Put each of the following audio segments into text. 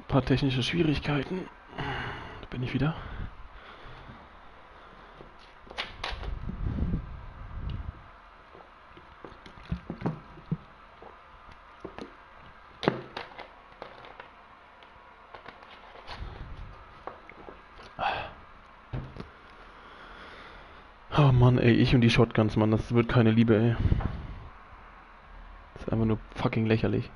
Paar technische Schwierigkeiten. Da bin ich wieder. Oh Mann, ey, ich und die Shotguns, Mann, das wird keine Liebe, ey. Das ist einfach nur fucking lächerlich.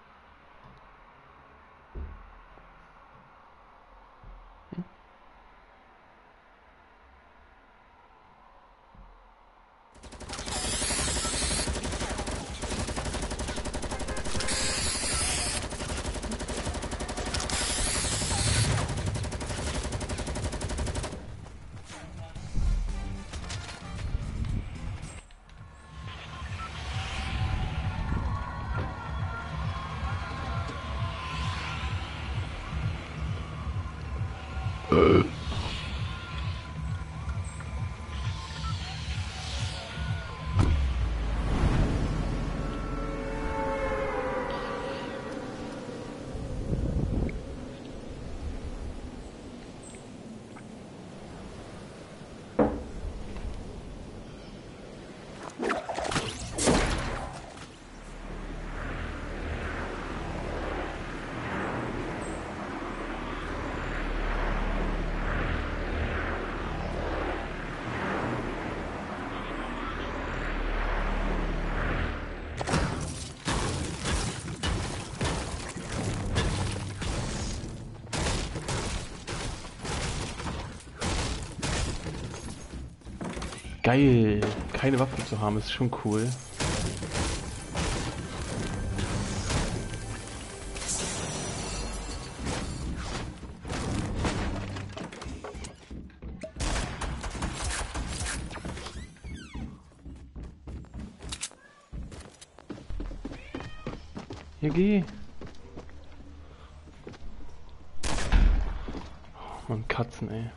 Geil, keine Waffe zu haben, ist schon cool. Hier, geh. Oh, Mann, Katzen, ey.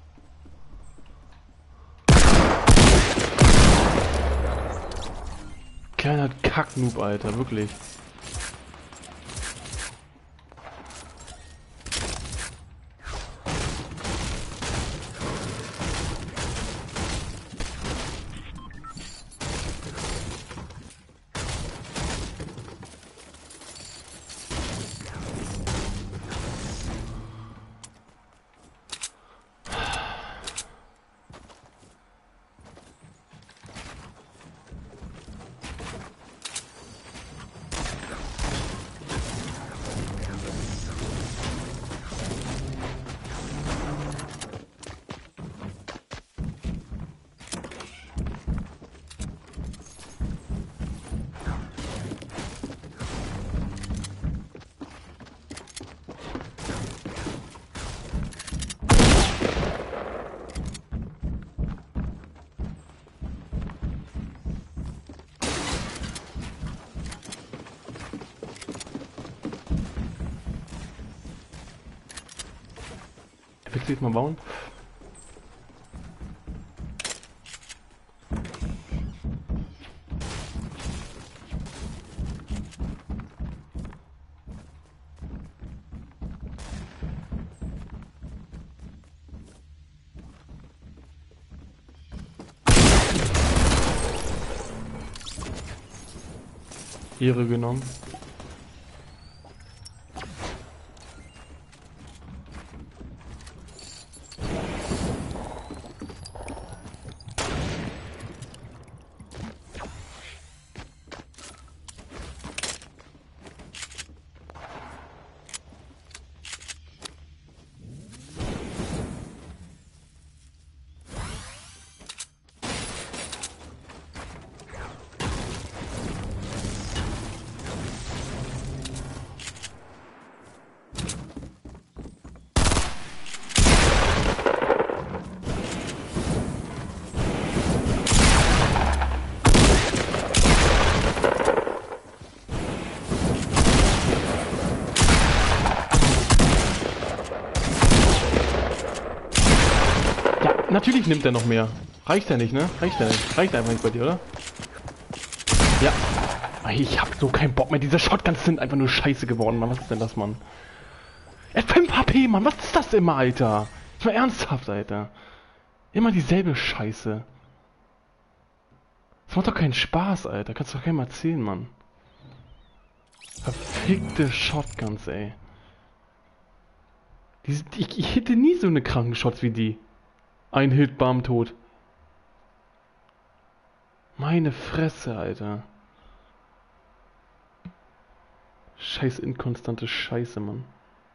Kleiner Kacknoob, Alter, wirklich. Willst du jetzt mal bauen? Ehre genommen. Natürlich nimmt er noch mehr. Reicht ja nicht, ne? Reicht ja nicht. Reicht einfach nicht bei dir, oder? Ja. Ich hab so keinen Bock mehr. Diese Shotguns sind einfach nur scheiße geworden, Mann. Was ist denn das, Mann? Er hat 5 HP, Mann. Was ist das immer, Alter? Ich war ernsthaft, Alter. Immer dieselbe Scheiße. Das macht doch keinen Spaß, Alter. Kannst du doch keinem erzählen, Mann. Verfickte Shotguns, ey. Ich hitte nie so eine kranken Shots wie die. Ein Hit, bam, tot. Meine Fresse, Alter. Scheiß inkonstante Scheiße, Mann.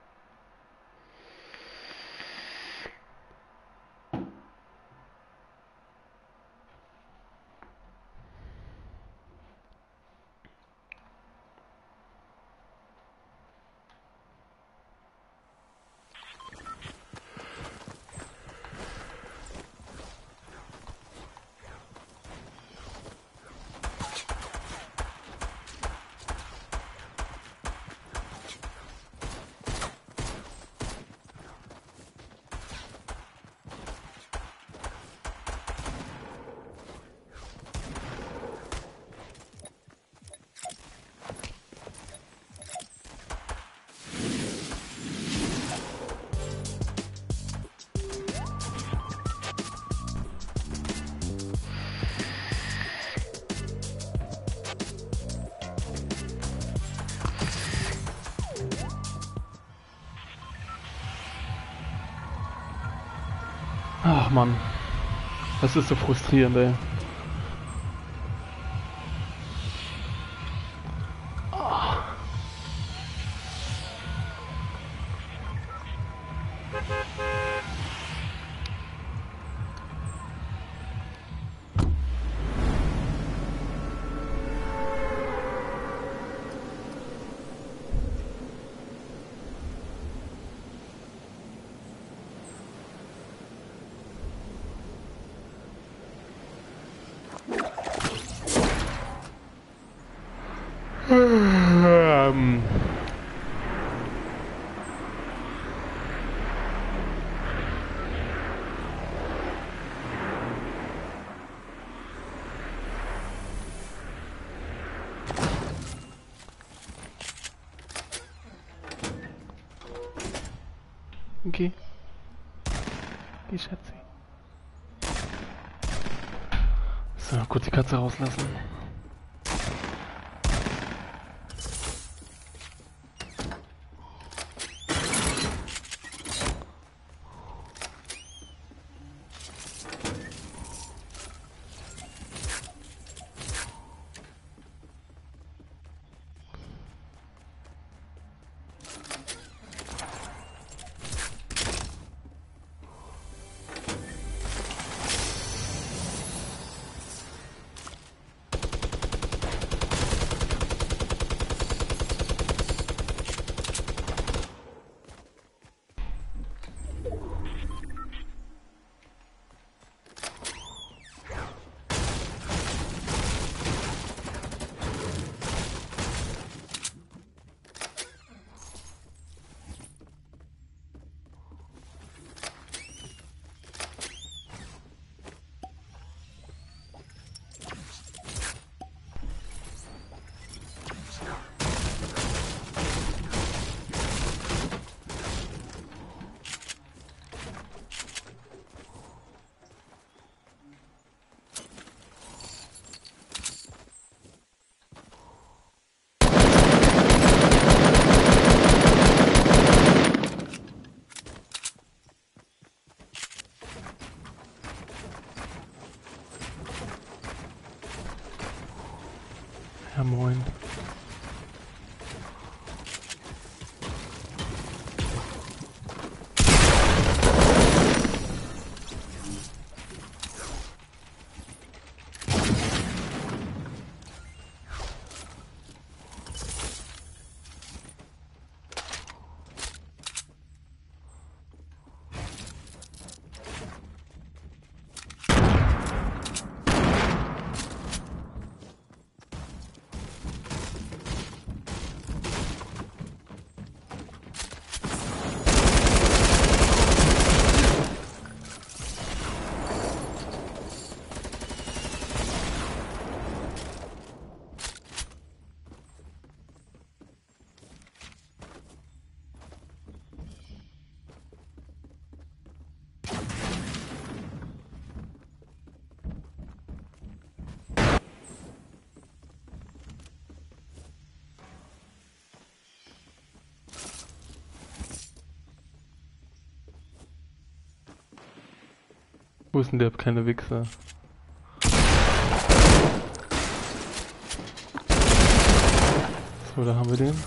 Ach Mann, das ist so frustrierend, ey. Okay. Geh, Schatzi. So, kurz die Katze rauslassen. Ja, moin. Wo ist denn der kleine Wichser? So, da haben wir den.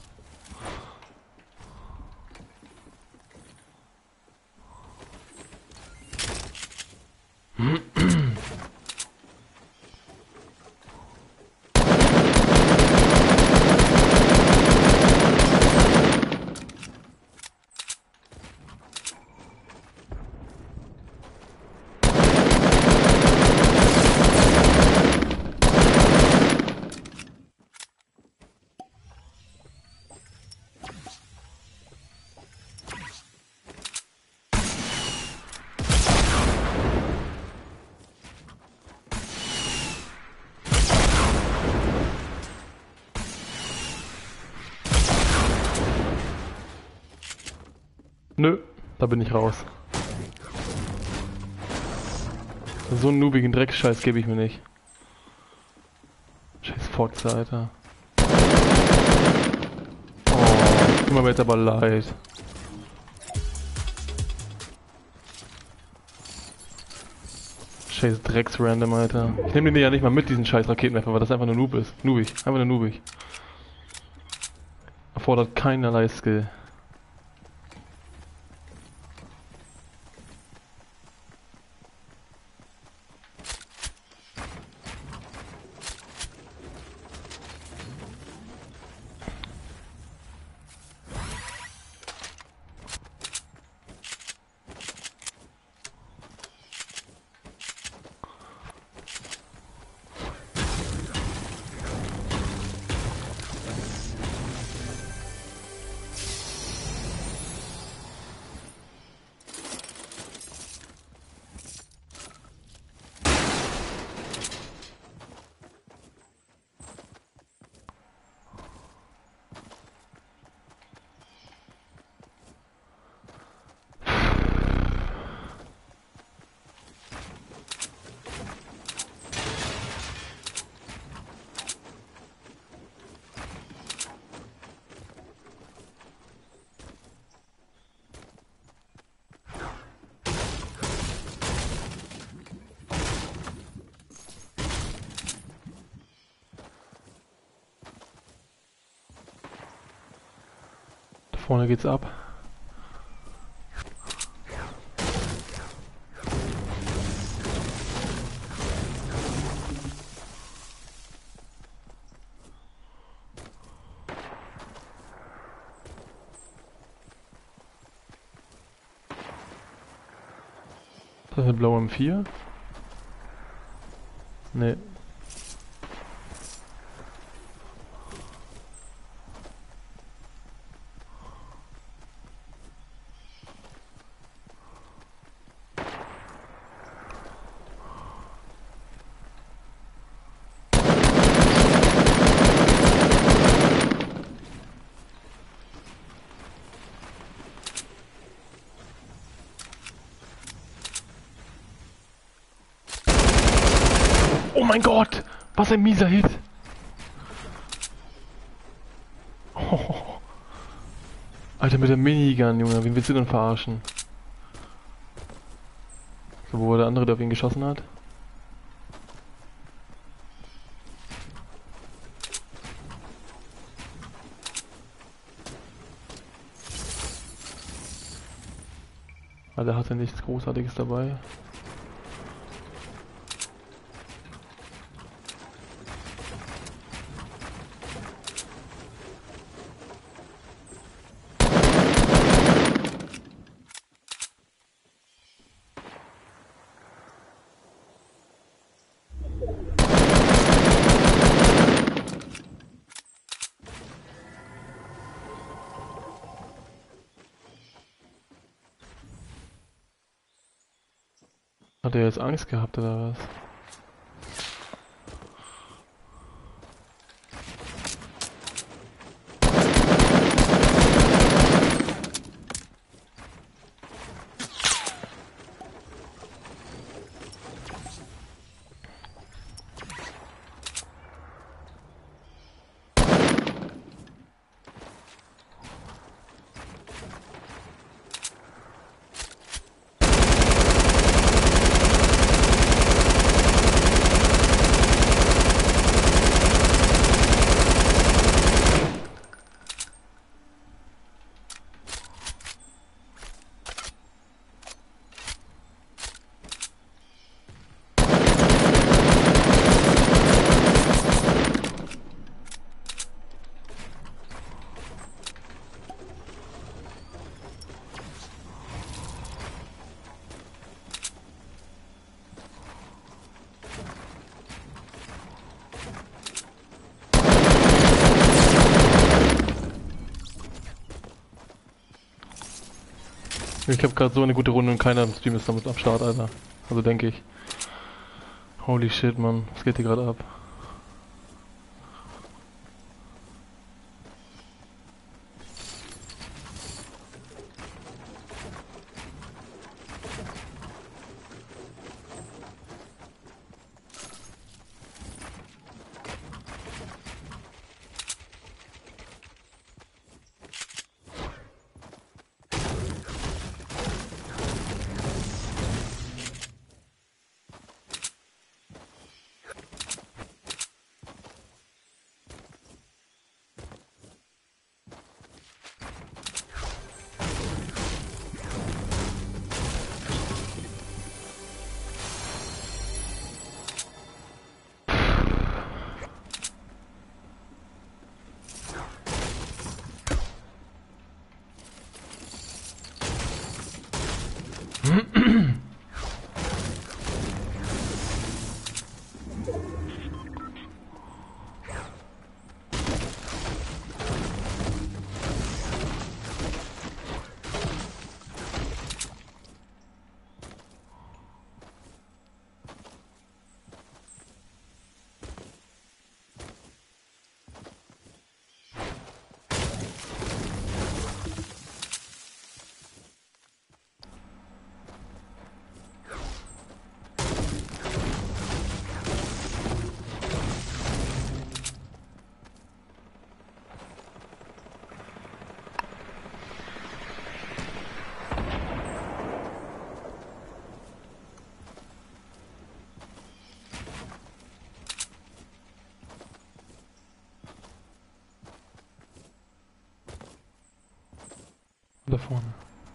Nö, da bin ich raus. So einen noobigen Dreckscheiß gebe ich mir nicht. Scheiß Fotze, Alter. Oh, tut mir jetzt aber leid. Scheiß Drecks-Random, Alter. Ich nehme den ja nicht mal mit, diesen scheiß Raketenwerfer, weil das einfach nur Noob ist. Noobig. Einfach nur noobig. Erfordert keinerlei Skill. Vorne geht's ab. Das ist eine blaue M4? Nee. Oh mein Gott! Was ein mieser Hit! Oh. Alter, mit der Minigun, Junge, wen willst du denn verarschen? So, wo war der andere, der auf ihn geschossen hat? Ah, der hatte nichts Großartiges dabei. Hat er jetzt Angst gehabt oder was? Ich habe gerade so eine gute Runde und keiner im Stream ist damit am Start, Alter. Also denke ich. Holy shit, Mann. Was geht hier gerade ab? Da vorne.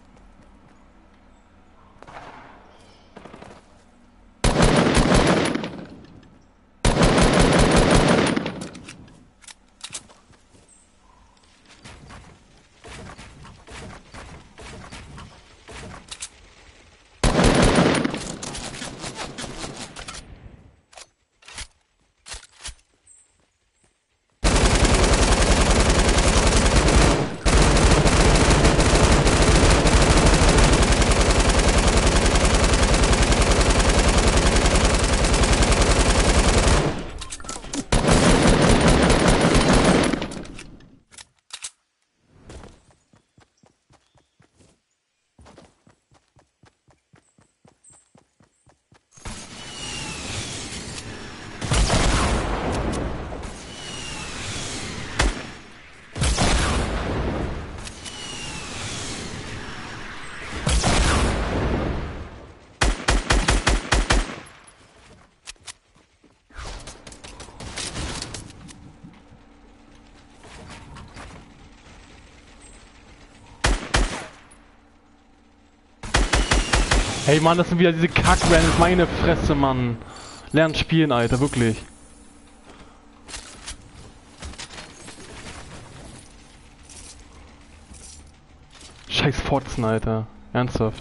Hey Mann, das sind wieder diese Kack-Rands, meine Fresse, Mann. Lernt spielen, Alter, wirklich. Scheiß Fotzen, Alter. Ernsthaft.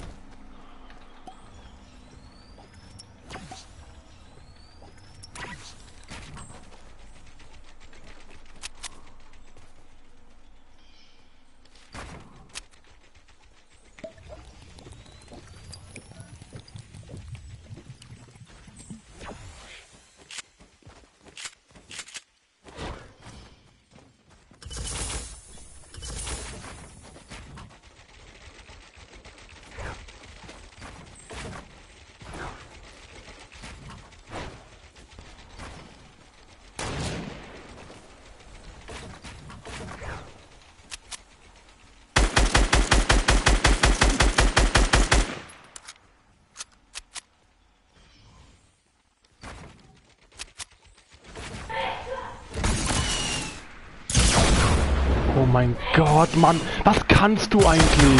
Oh mein Gott, Mann. Was kannst du eigentlich?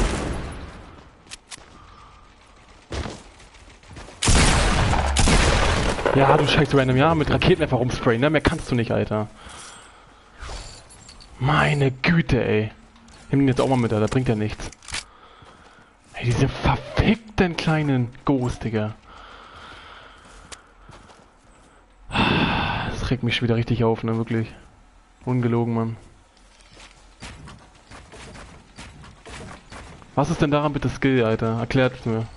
Ja, du scheiß Random, ja, mit Raketen einfach rumsprayen, ne? Mehr kannst du nicht, Alter. Meine Güte, ey. Nimm den jetzt auch mal mit, Alter, bringt ja nichts. Ey, diese verfickten kleinen Ghost, Digga. Das regt mich schon wieder richtig auf, ne, wirklich. Ungelogen, Mann. Was ist denn daran bitte Skill, Alter? Erklärt mir.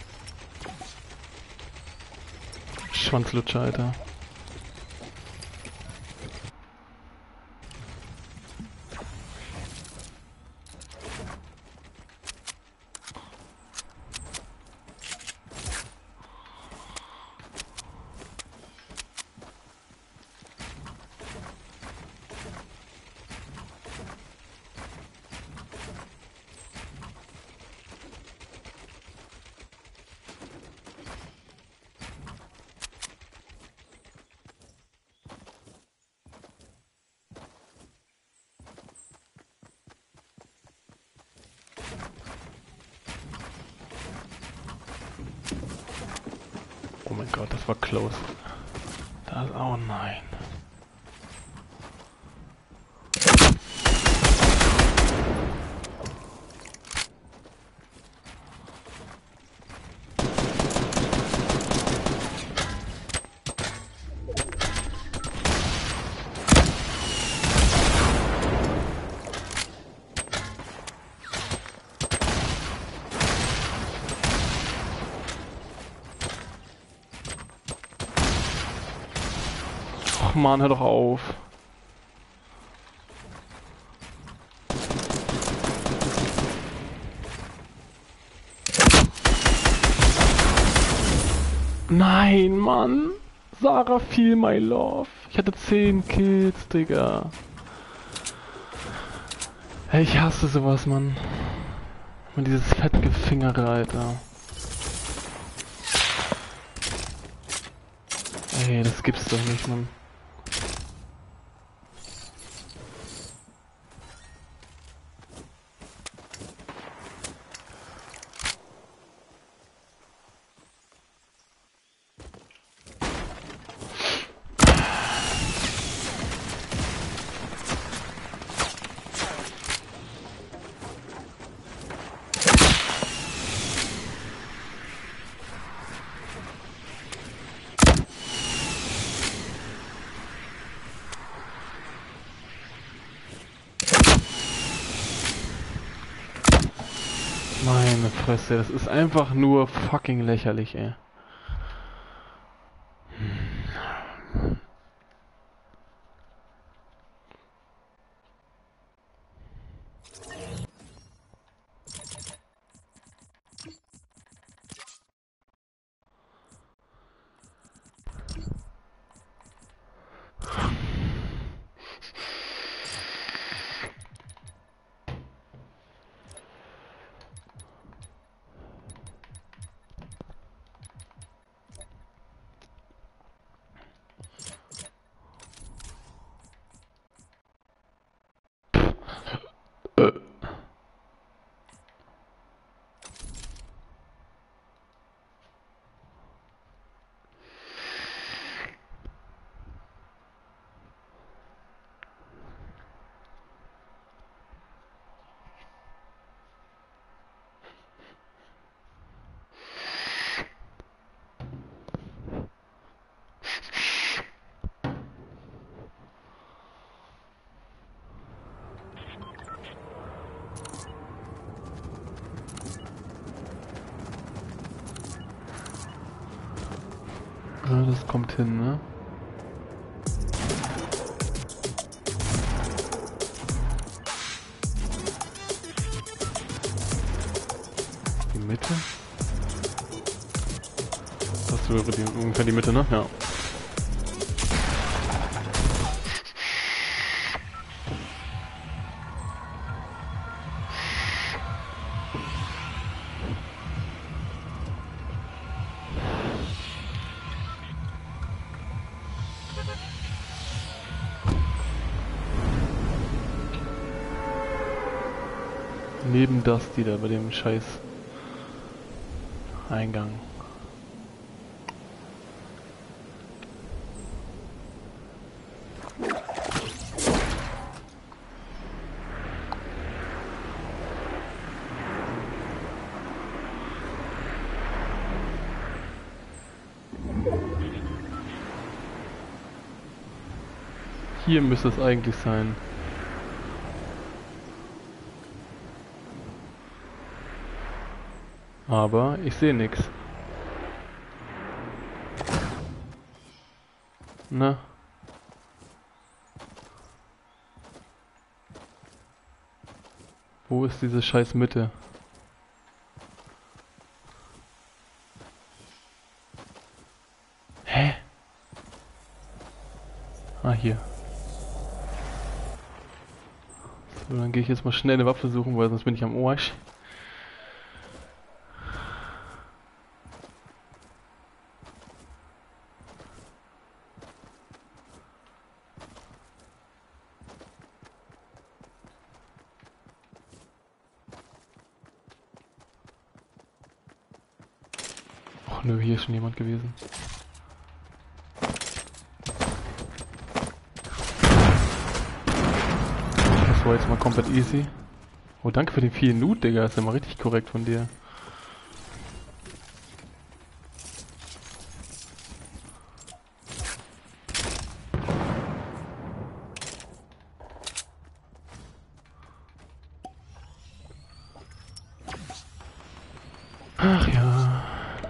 Schwanzlutscher, Alter. Oh mein Gott, das war close. Das, oh nein. Ach Mann, hör doch auf. Nein, Mann. Sarah fiel, my love. Ich hatte 10 Kills, Digga. Hey, ich hasse sowas, Mann. Und dieses Fettgefingere, Alter. Ey, das gibt's doch nicht, Mann. Meine Fresse, das ist einfach nur fucking lächerlich, ey. Ja, das kommt hin, ne? Die Mitte? Das wäre ungefähr die Mitte, ne? Ja. Neben das, die da bei dem scheiß Eingang. Hier müsste es eigentlich sein. Aber ich sehe nichts. Na? Wo ist diese scheiß Mitte? Hä? Ah, hier. So, dann gehe ich jetzt mal schnell eine Waffe suchen, weil sonst bin ich am Arsch. Och nö, hier ist schon jemand gewesen. Das war jetzt mal komplett easy. Oh, danke für den vielen Loot, Digga. Das ist ja mal richtig korrekt von dir. Ach ja.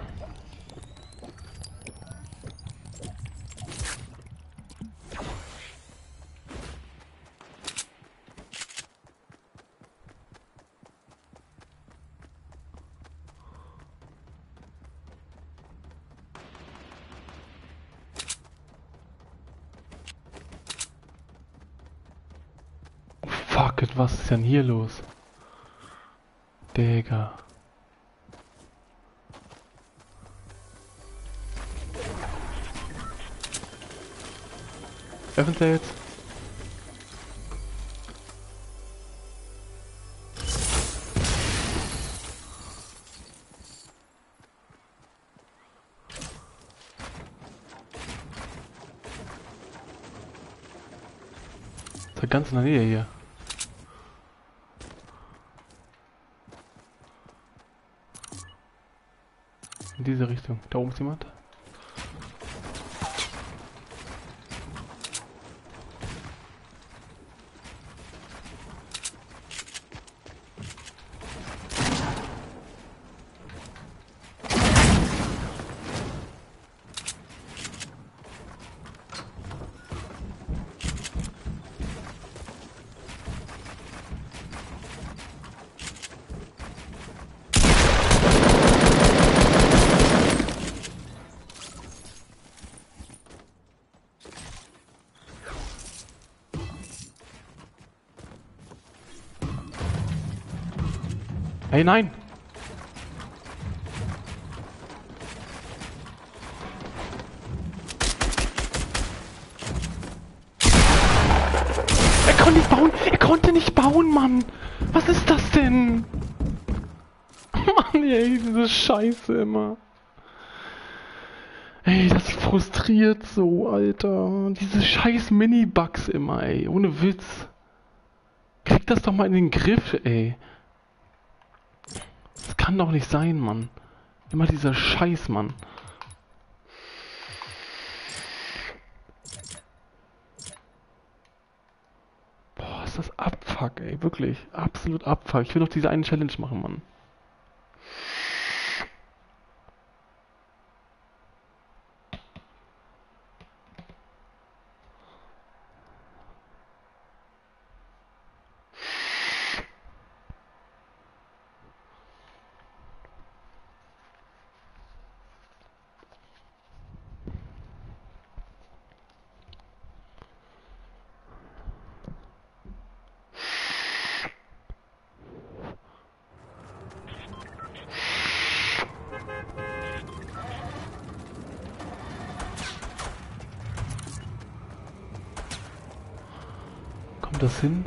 Fuck it, was ist denn hier los? Digga. Öffnet er jetzt? Ist er ganz in der Nähe hier. In diese Richtung. Da oben ist jemand. Hey, nein! Er konnte nicht bauen! Er konnte nicht bauen, Mann! Was ist das denn? Mann, ey, diese Scheiße immer. Ey, das frustriert so, Alter. Diese scheiß Mini-Bugs immer, ey. Ohne Witz. Krieg das doch mal in den Griff, ey. Das kann doch nicht sein, Mann. Immer dieser Scheiß, Mann. Boah, ist das Abfuck, ey. Wirklich. Absolut Abfuck. Ich will doch diese eine Challenge machen, Mann. Kommt das hin?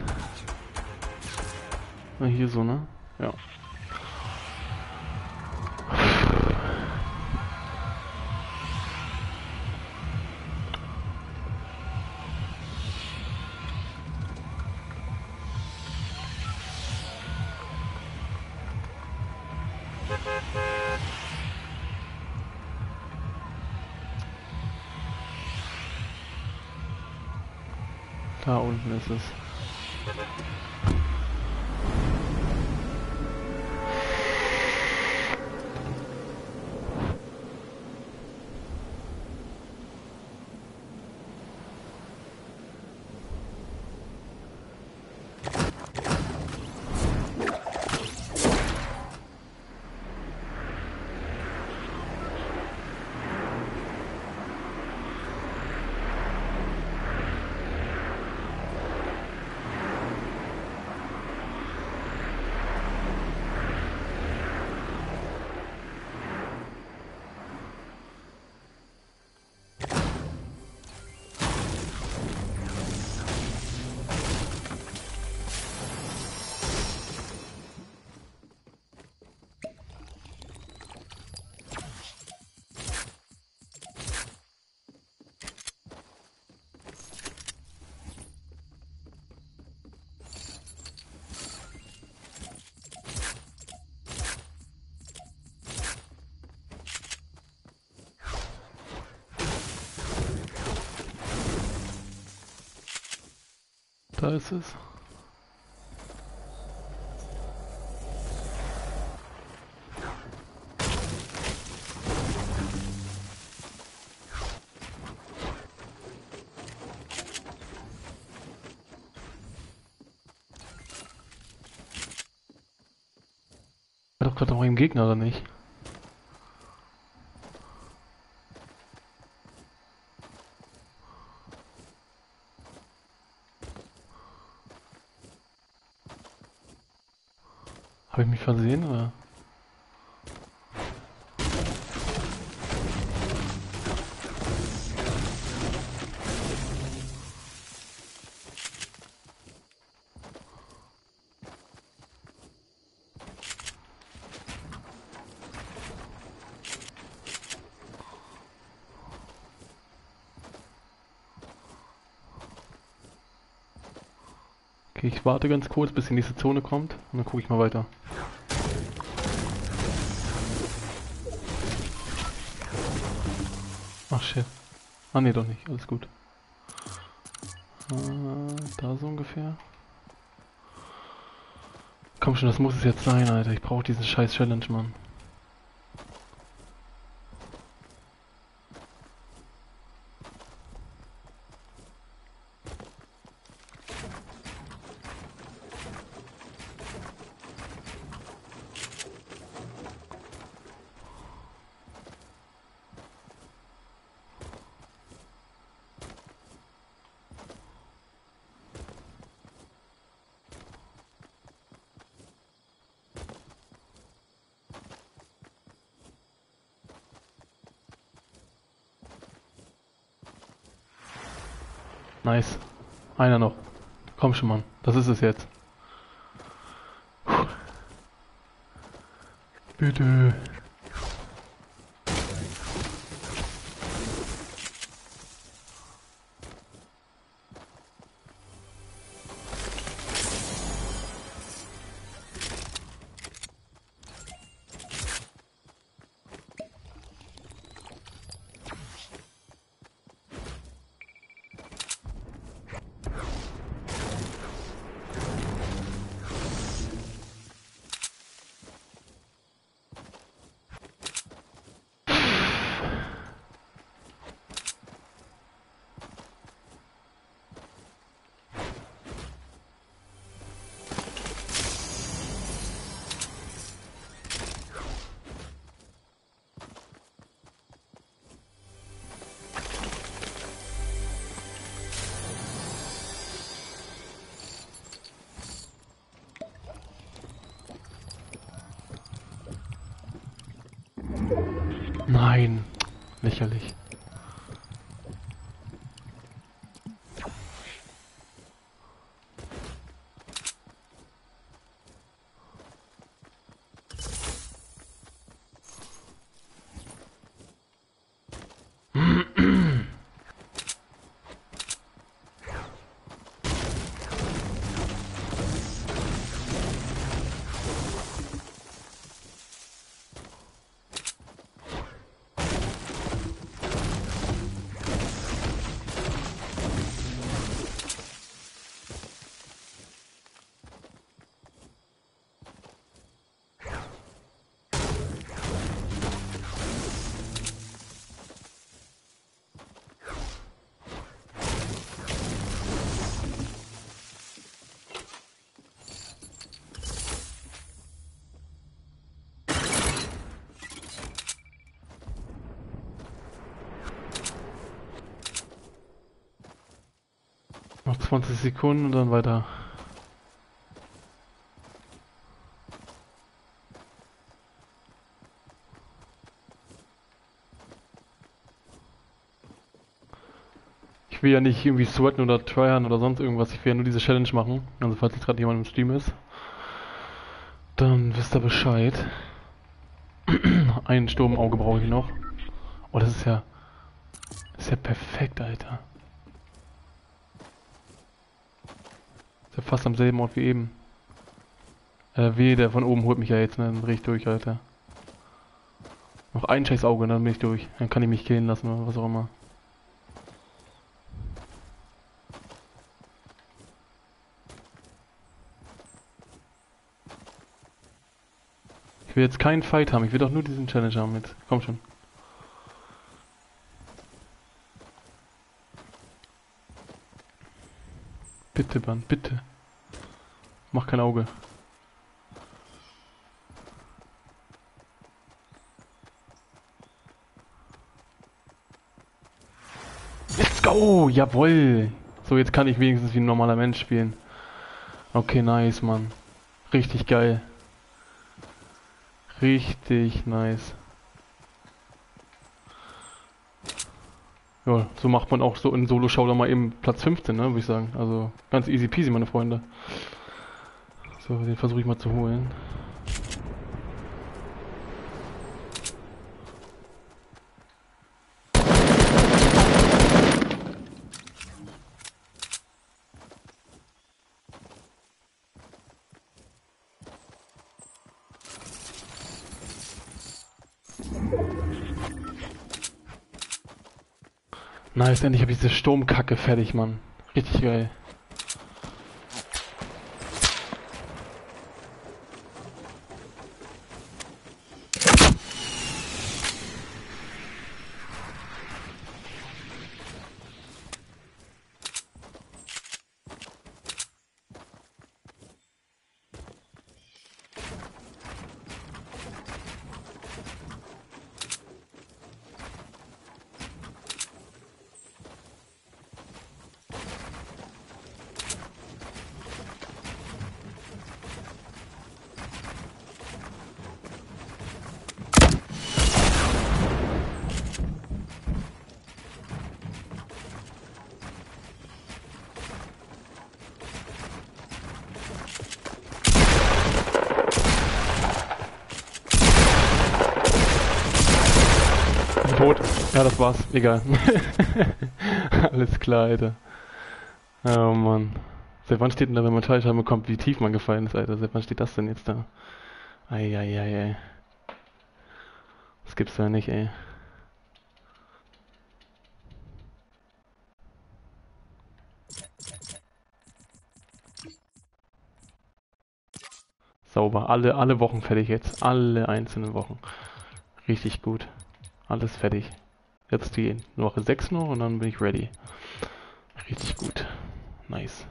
Na, hier so, ne? Ja. Da unten ist es. Da ist es. War doch gerade noch im Gegner, oder nicht? Habe ich mich versehen, oder? Okay, ich warte ganz kurz, bis die nächste Zone kommt und dann gucke ich mal weiter. Ach shit. Ah ne, doch nicht. Alles gut. Da so ungefähr. Komm schon, das muss es jetzt sein, Alter. Ich brauche diesen scheiß Challenge, Mann. Nice. Einer noch. Komm schon, Mann. Das ist es jetzt. Puh. Bitte. Nein. Lächerlich. Noch 20 Sekunden und dann weiter. Ich will ja nicht irgendwie sweaten oder tryern oder sonst irgendwas. Ich will ja nur diese Challenge machen. Also falls jetzt gerade jemand im Stream ist, dann wisst ihr Bescheid. Einen Sturm im Auge brauche ich noch. Oh, das ist ja perfekt, Alter. Ist ja fast am selben Ort wie eben. Weh, der von oben holt mich ja jetzt, ne? Dann dreh ich durch, Alter. Noch ein scheiß Auge, dann bin ich durch. Dann kann ich mich killen lassen oder was auch immer. will jetzt keinen Fight haben, ich will doch nur diesen Challenge haben jetzt. Komm schon. Bitte, Band, bitte. Mach kein Auge. Let's go! Jawoll! So, jetzt kann ich wenigstens wie ein normaler Mensch spielen. Okay, nice, Mann. Richtig geil. Richtig nice. Ja, so macht man auch so in Solo-Showdown mal eben Platz 15, ne, würde ich sagen. Also ganz easy peasy, meine Freunde. So, den versuche ich mal zu holen. Nice, endlich habe ich diese Sturmkacke fertig, Mann. Richtig geil. Tot. Ja, das war's. Egal. Alles klar, Alter. Oh Mann. Seit wann steht denn da, wenn man Teilschaden bekommt, wie tief man gefallen ist, Alter? Seit wann steht das denn jetzt da? Eieiei. Das gibt's ja nicht, ey. Sauber. Alle Wochen fertig jetzt. Alle einzelnen Wochen. Richtig gut. Alles fertig. Jetzt die Woche 6 noch und dann bin ich ready. Richtig gut. Nice.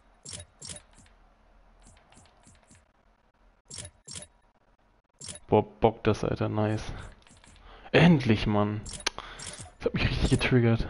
Boah, Bock das, Alter. Nice. Endlich, Mann. Das hat mich richtig getriggert.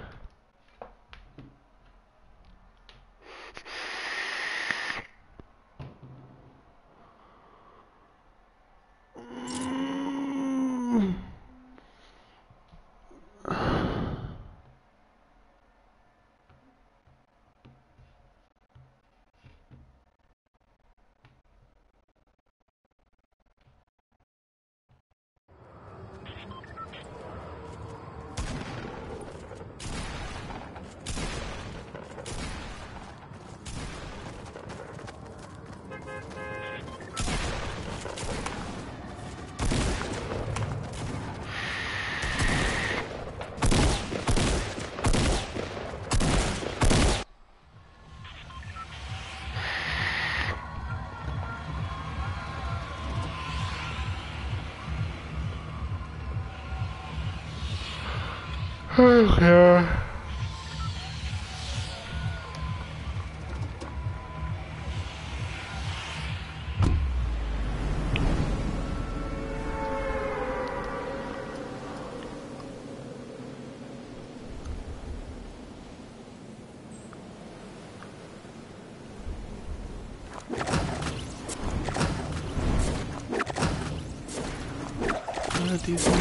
Ach ja. Diesen.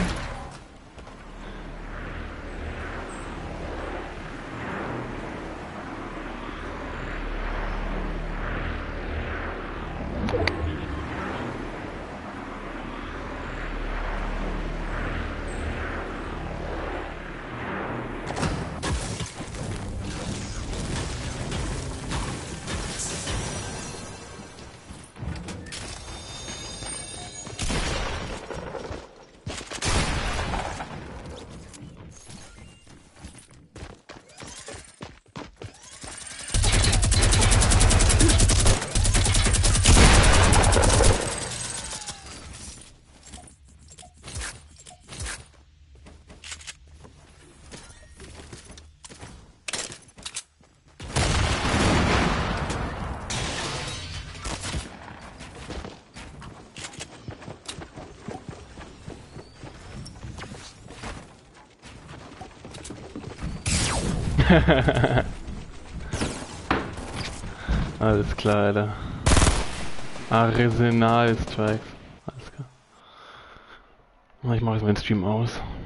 Alles klar, Alter. Arsenal Strikes. Alles klar. Ich mache jetzt meinen Stream aus.